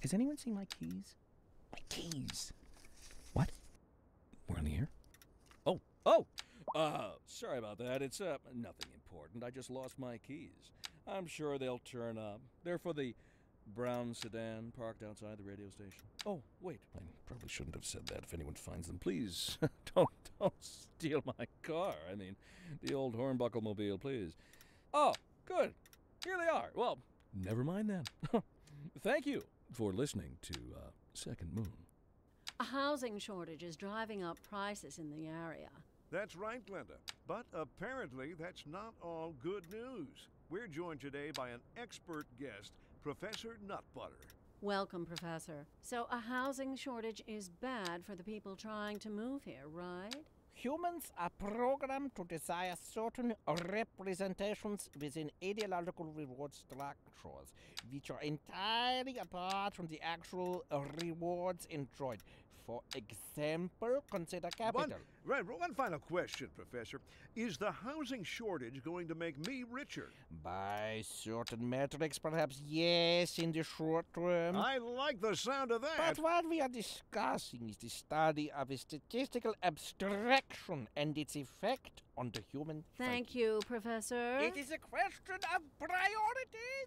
Has anyone seen my keys? My keys. What? We're on the air? Oh! Sorry about that. It's, nothing important. I just lost my keys. I'm sure they'll turn up. They're for the brown sedan parked outside the radio station. Oh, wait. I probably shouldn't have said that. If anyone finds them, please don't steal my car. I mean, the old Hornbuckle mobile, please. Oh, good. Here they are. Well, never mind then. Thank you for listening to Second Moon. A housing shortage is driving up prices in the area. That's right, Glenda. But apparently that's not all good news. We're joined today by an expert guest, Professor Nutbutter. Welcome, Professor. So a housing shortage is bad for the people trying to move here, right? Humans are programmed to desire certain representations within ideological reward structures, which are entirely apart from the actual rewards enjoyed. For example, consider capital. One final question, Professor. Is the housing shortage going to make me richer? By certain metrics, perhaps yes, in the short term. I like the sound of that. But what we are discussing is the study of a statistical abstraction and its effect on the human Thank psyche. you, Professor. It is a question of priorities.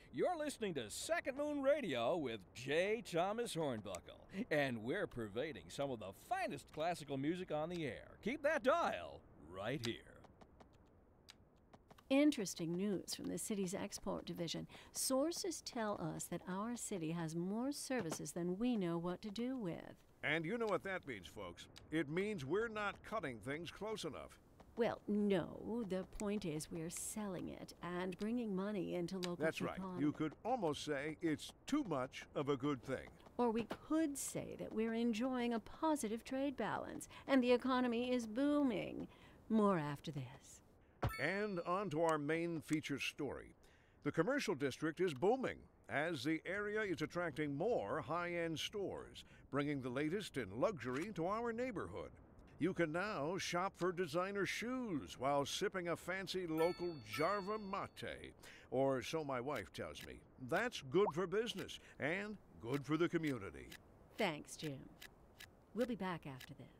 You're listening to Second Moon Radio with J. Thomas Hornbuckle, and we're pervading some of the finest classical music on the air. Keep that dial right here. Interesting news from the city's export division. Sources tell us that our city has more services than we know what to do with. And you know what that means, folks. It means we're not cutting things close enough. Well, no. The point is we're selling it and bringing money into local That's right. economy. You could almost say it's too much of a good thing. Or we could say that we're enjoying a positive trade balance and the economy is booming. More after this. And on to our main feature story. The commercial district is booming as the area is attracting more high-end stores, bringing the latest in luxury to our neighborhood. You can now shop for designer shoes while sipping a fancy local Jarva mate, or so my wife tells me. That's good for business and good for the community. Thanks, Jim. We'll be back after this.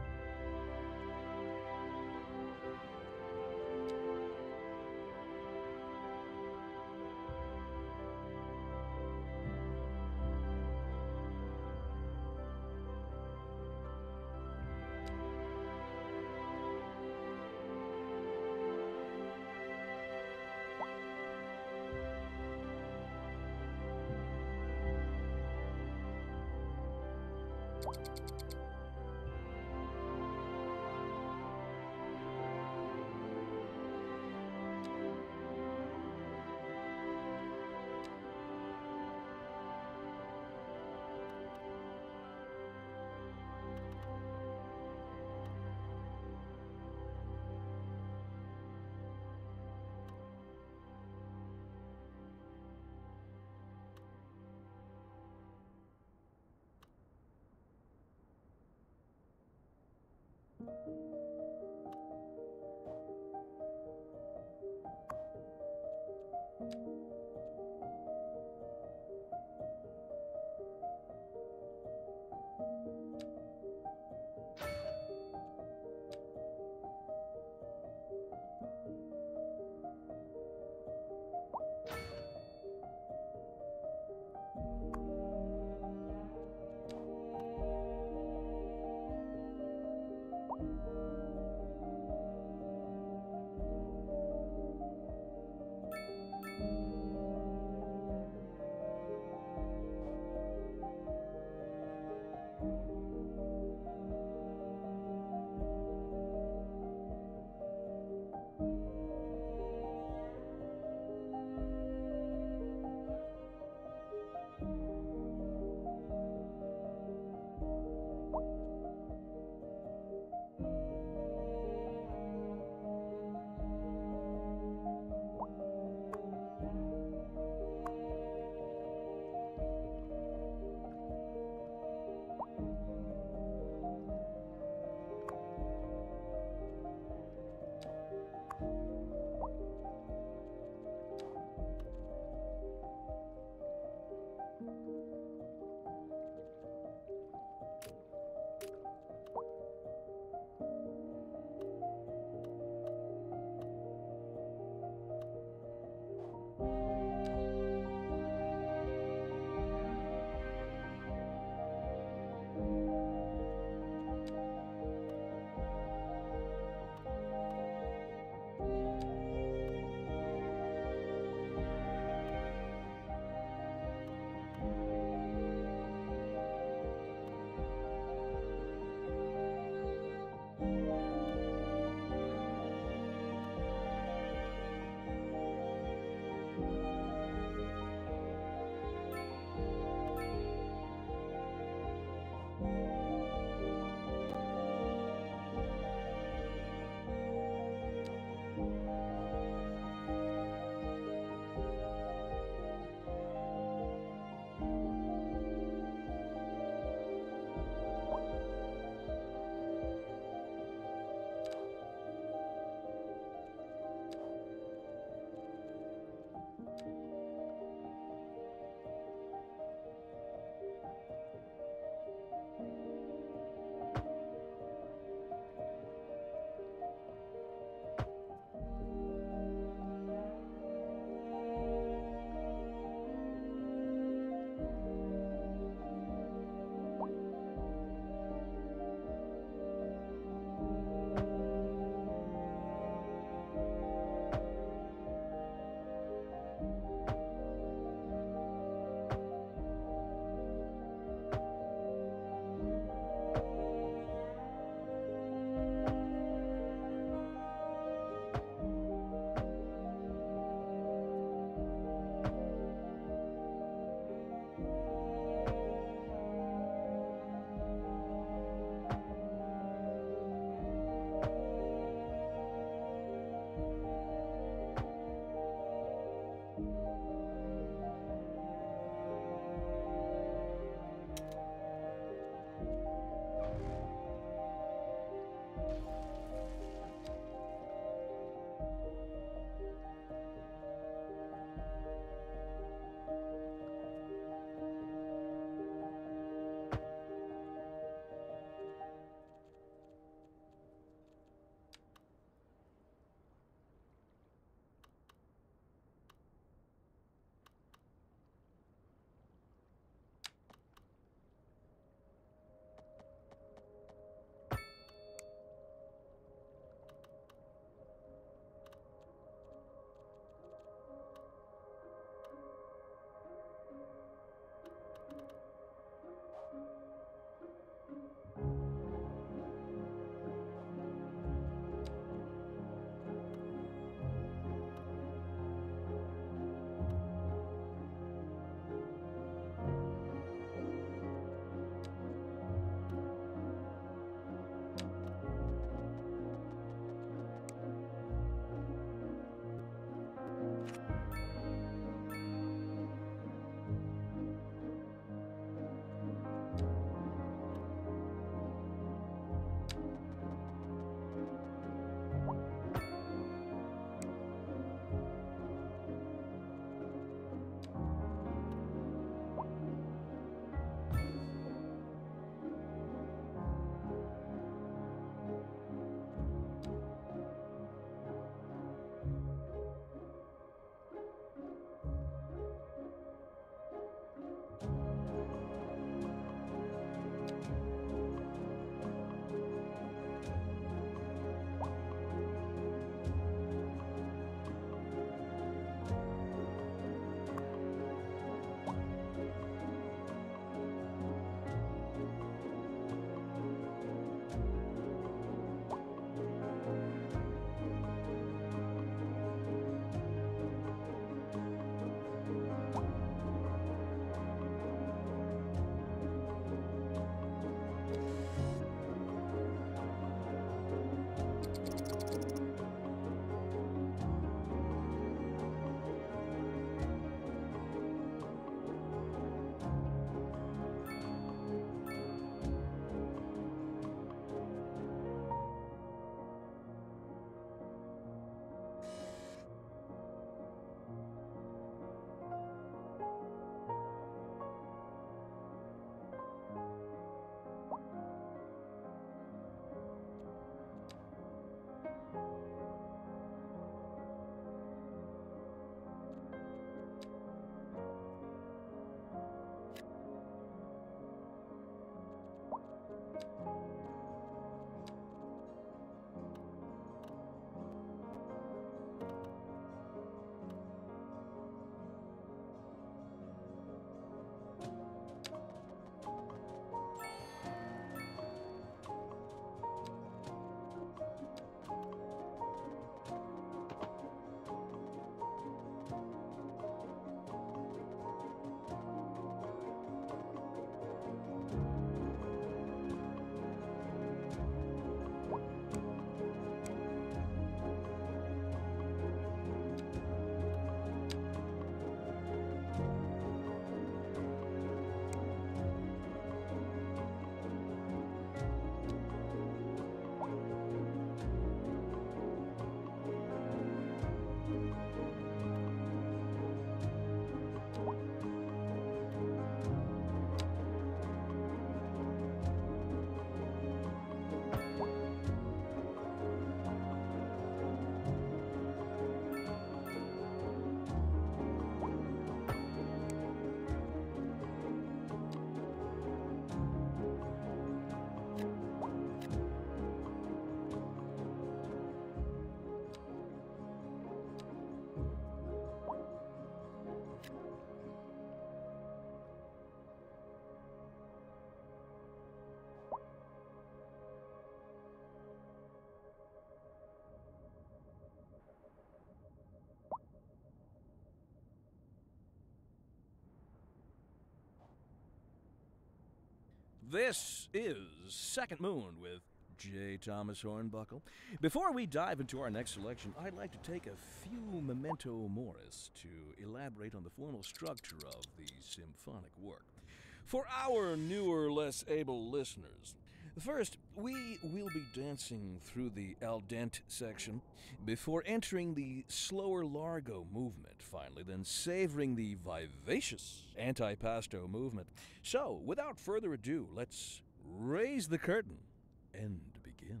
This is Second Moon with J. Thomas Hornbuckle. Before we dive into our next selection, I'd like to take a few memento moris to elaborate on the formal structure of the symphonic work. For our newer, less able listeners, first, we will be dancing through the al dente section before entering the slower largo movement, finally, then savoring the vivacious antipasto movement. So, without further ado, let's raise the curtain and begin.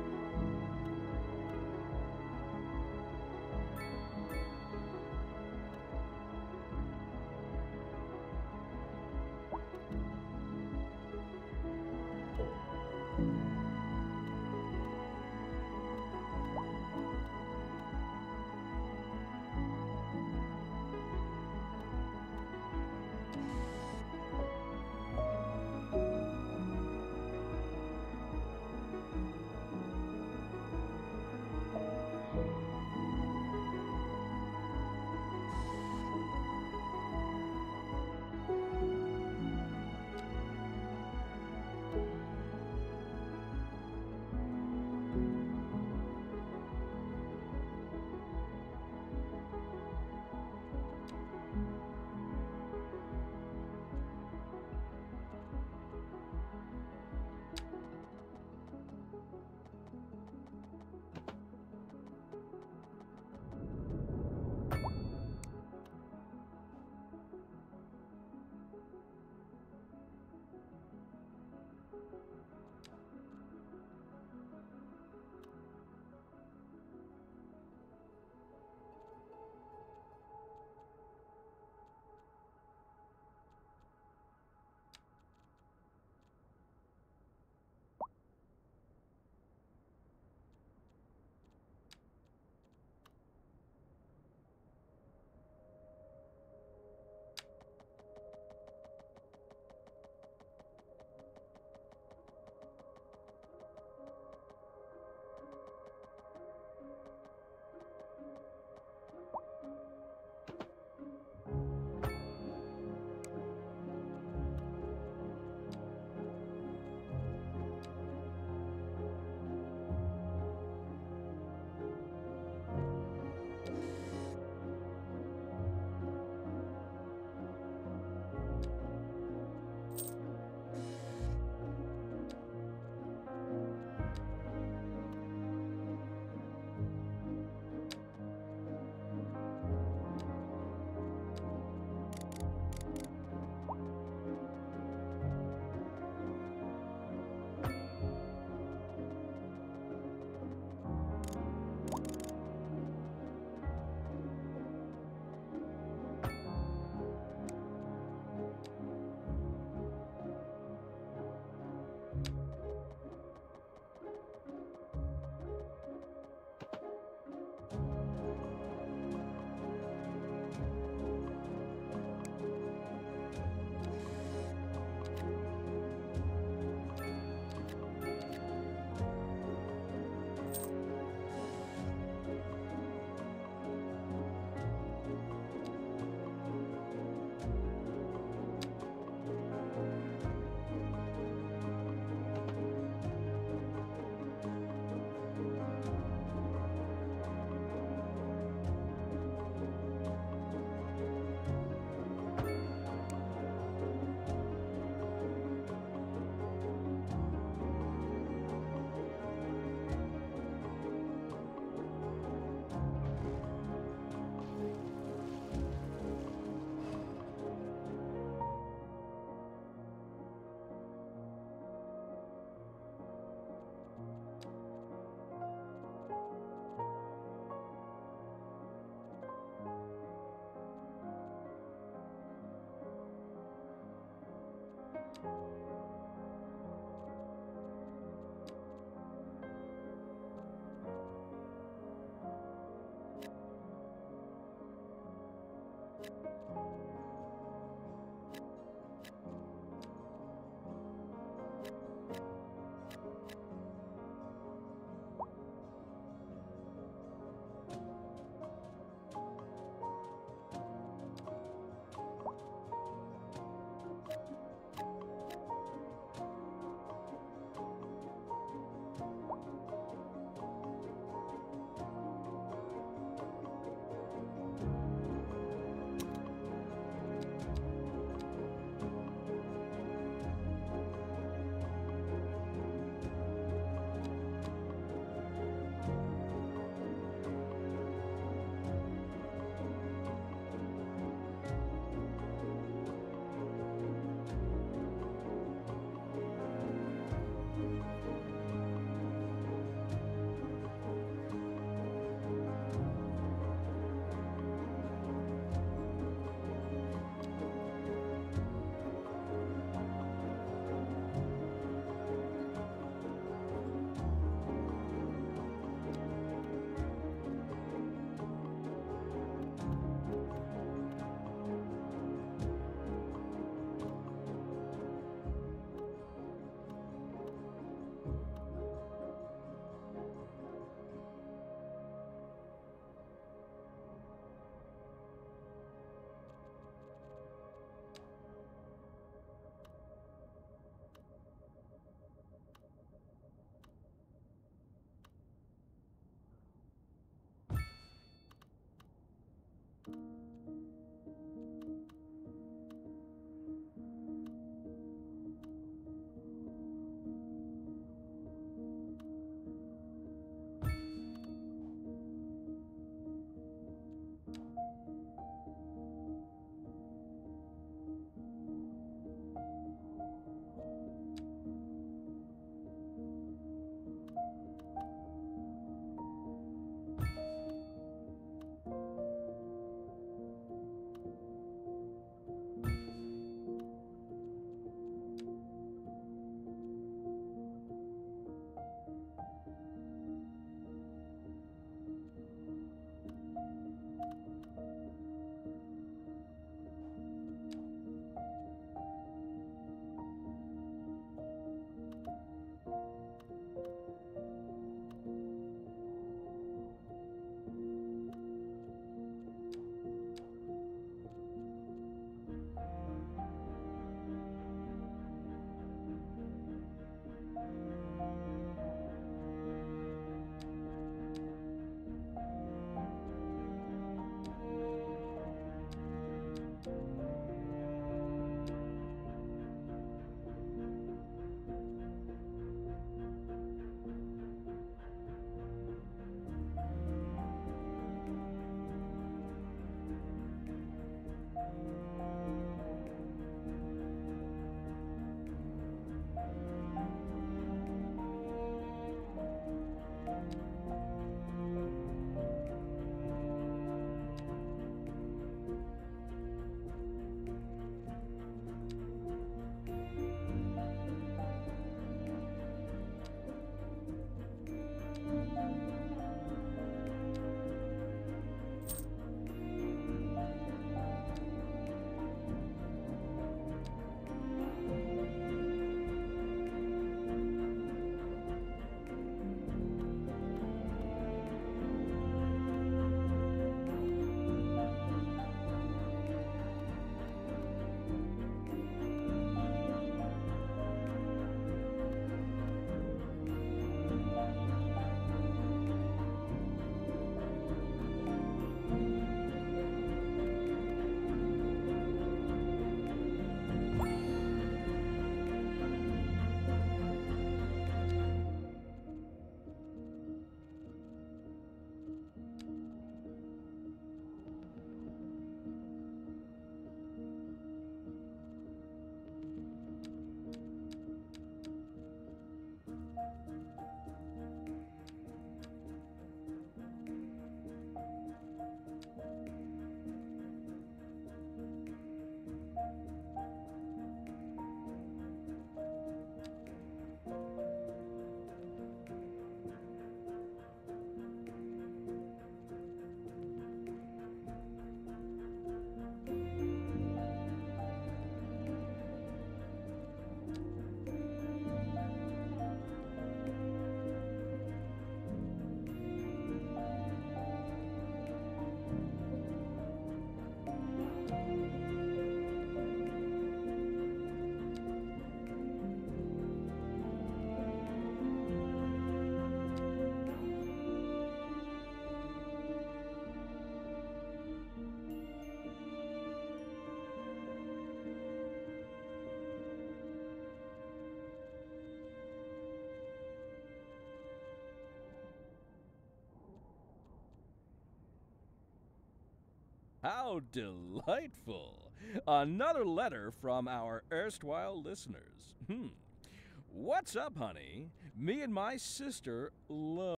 How delightful. Another letter from our erstwhile listeners. What's up, honey? Me and my sister love